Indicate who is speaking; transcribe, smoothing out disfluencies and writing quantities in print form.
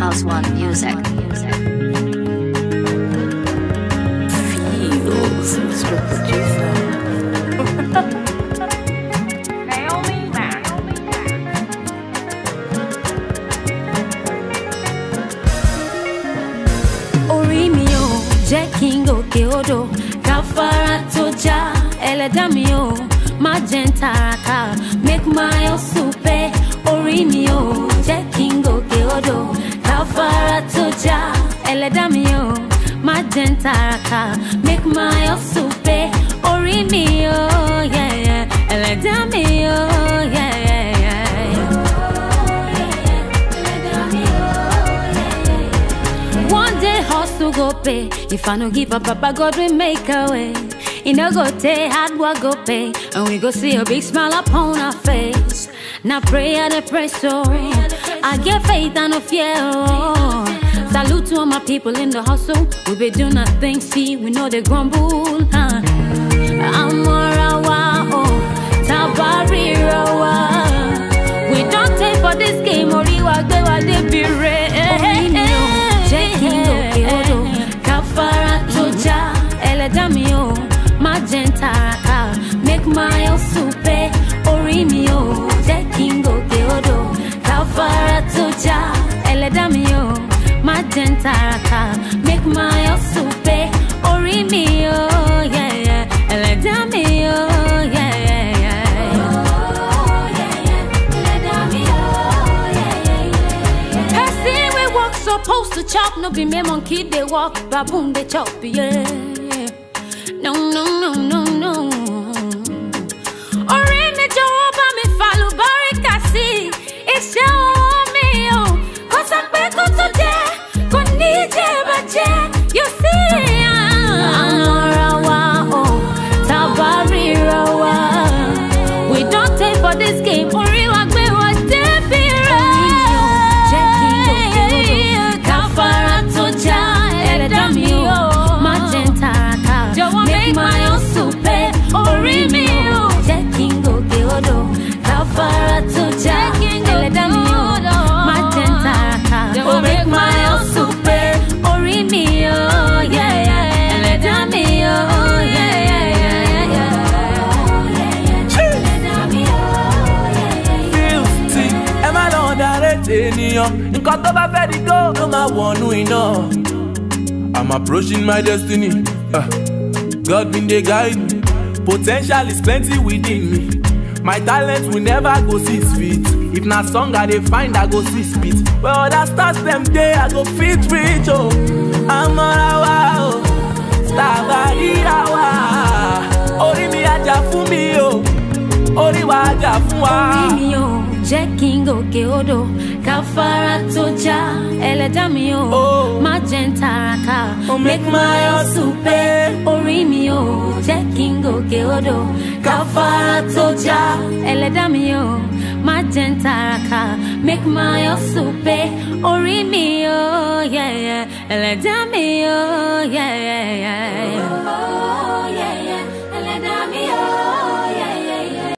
Speaker 1: House One Music.
Speaker 2: Feels, Mr. Producer.
Speaker 3: Orí mi o, jẹ́ kí n gòkè odò, káfárá tó já ẹlẹ́dàá mi o, má jẹ́ n tàràkà, make my hustle pay. Orí mi o, jẹ́ kí n gòkè odò, káfárá tó já ẹlẹ́dàá mi o, má jẹ́ n tàràkà, make my hustle pay. Orí mi o, yeah, yeah, ẹlẹ́dàá mi o, yeah, yeah, yeah. One day hustle go pay. If I no give up, Papa God will make a way. You know go take hard work go pay, and we go see a big smile upon our face. Now pray at the press so I get faith and no fear. Oh. Salute to all my people in the hustle. We be doing our thing, see we know they grumble. Huh? I'm oh, Tabarirawa. We don't take for this game, Oriwa Gbewa de Bire. Make my hustle pay. Orí mi o, jẹ́ kí n gòkè odò, káfárá tó já ẹlẹ́dàá mi o, má jẹ́ n tàràkà, make my hustle pay. Orí mi o, yeah, yeah, ẹlẹ́dàá mi o, yeah, yeah, yeah. Ẹlẹ́dàá mi o, yeah, yeah, yeah. Person we walk supposed to chop, no be me monkey they walk, baboon they chop, yeah. No, no, no, no, no. Orí mi jọ̀wọ́ bá mi fàlùbáríkà sí, iṣẹ́ ọwọ́ mi o, kò sọ pé kó tó jẹ́, kò ní jẹ́ bàjẹ́, you see. Àmọ́ra wa o, Tabarira wa, we don't take for this game, orí wa gbé wa débi rẹ̀. Jẹ́ kí n gòkè odò, káfárá tó já ẹlẹ́dàá mi o, má jẹ́ n tàràkà, jọ̀wọ́ make my hustle pay. Orí mi o, jẹ́ kí n gòkè odò, káfárá tó já ẹlẹ́dàá mi o, má jẹ́ n tàràkà, jọ̀wọ́ make my hustle pay. Orí mi o, yeah, yeah, ẹlẹ́dàá mi o, yeah, yeah, yeah, yeah. Ẹlẹ́dàá mi o, yeah, yeah, yeah.
Speaker 4: Feel ẹ má lọ underrate ènìyàn, nǹkan tó bá fẹ́ di go ló máa wọnú iná. I'm approaching my destiny. God been dey guide me. Potential is plenty within me. My talent will never go 6 feet. If na song I dey find, I go 6 feet. Well, other stars them day, I go fit reach. Oh, I'm on a wow. Tabarirawa. Orí mi ajà fún mi o. Orí wa ajà fún wa.
Speaker 3: Orí mi o, jẹ́ kí n gòkè odò, káfárá tó já ẹlẹ́dàá mi o, má jẹ́ n tàràkà, make my hustle pay. Orí mi o, jẹ́ kí n gòkè odò, káfárá tó já ẹlẹ́dàá mi o, má jẹ́ n tàràkà, make my hustle pay. Orí mi o, yeah, yeah, ẹlẹ́dàá mi o, yeah, yeah, yeah.